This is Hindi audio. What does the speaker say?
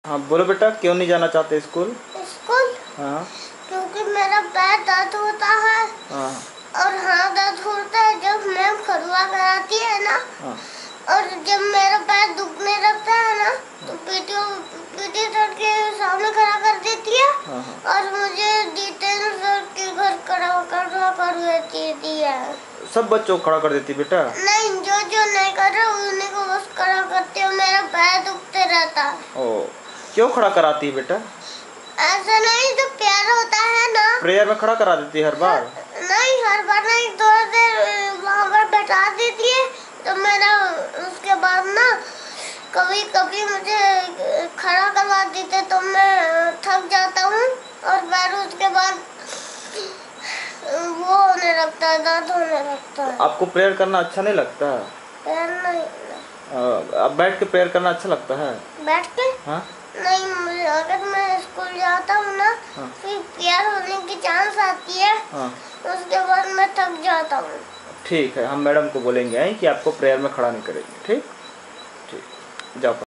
हाँ बोलो बेटा, क्यों नहीं जाना चाहते स्कूल? स्कूल? हाँ। क्योंकि मेरा पैर दर्द होता है। हाँ। और हाथ दर्द होता है जब मैम खड़ुआ कराती है ना। हाँ। और जब मेरा पैर दुखने लगता है ना तो पीटी सर के सामने खड़ा कर देती है। हाँ। हाँ। और मुझे डिटेल सर के घर खड़ा कर देती है। सब बच्चों को खड़ा कर देती बेटा? नहीं, जो नहीं कर रहा उन्हीं को बस खड़ा करती हूँ। मेरा पैर दुखते रहता है। ओ, क्यों खड़ा कराती है बेटा? ऐसा नहीं, जो प्यार होता है ना। प्रेयर में खड़ा करा देती है हर बार? नहीं, हर बार नहीं, थोड़ी देर वहाँ पर बैठा देती है तो मेरा उसके बाद ना कभी कभी मुझे खड़ा करवा देते तो मैं थक जाता हूँ। और फिर उसके बाद वो होने लगता है, दर्द होने लगता है। आपको प्रेयर करना अच्छा नहीं लगता? प्यार नहीं। अब बैठ के प्रेयर करना अच्छा लगता है? बैठ के? हाँ? नहीं, मुझे अगर मैं स्कूल जाता हूँ ना। हाँ। फिर प्यार होने की चांस आती है। हाँ। उसके बाद मैं थक जाता हूँ। ठीक है, हम मैडम को बोलेंगे कि आपको प्रेयर में खड़ा नहीं करेंगे। ठीक ठीक, जाओ।